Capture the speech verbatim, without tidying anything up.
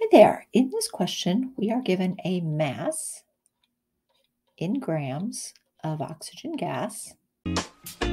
Hi there. In this question, we are given a mass in grams of oxygen gas